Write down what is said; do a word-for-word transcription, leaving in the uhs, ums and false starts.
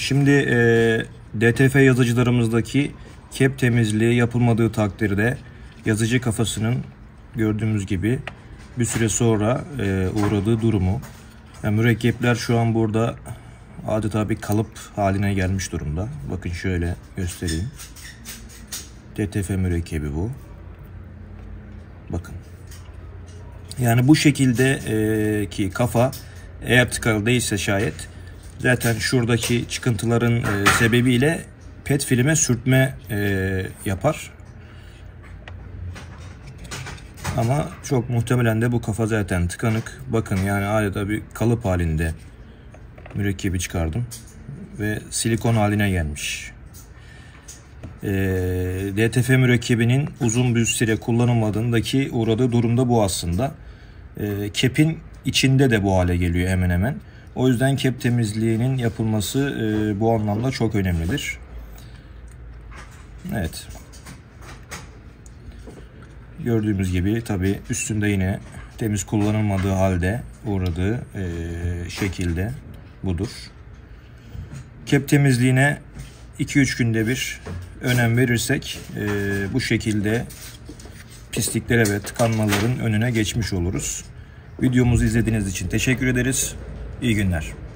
Şimdi e, D T F yazıcılarımızdaki kep temizliği yapılmadığı takdirde yazıcı kafasının gördüğümüz gibi bir süre sonra e, uğradığı durumu. Yani mürekkepler şu an burada adeta bir kalıp haline gelmiş durumda. Bakın şöyle göstereyim. D T F mürekkebi bu. Bakın. Yani bu şekilde e, ki kafa eğer tıkalı değilse şayet zaten şuradaki çıkıntıların e, sebebiyle pet filme sürtme e, yapar. Ama çok muhtemelen de bu kafa zaten tıkanık. Bakın yani adeta bir kalıp halinde mürekkebi çıkardım ve silikon haline gelmiş. E, D T F mürekkebinin uzun bir süre kullanılmadığındaki uğradığı durumda bu aslında. E, kepin içinde de bu hale geliyor hemen hemen. O yüzden kep temizliğinin yapılması e, bu anlamda çok önemlidir. Evet. Gördüğümüz gibi tabi üstünde yine temiz kullanılmadığı halde uğradığı e, şekilde budur. Kep temizliğine iki üç günde bir önem verirsek e, bu şekilde pisliklere ve tıkanmaların önüne geçmiş oluruz. Videomuzu izlediğiniz için teşekkür ederiz. İyi günler.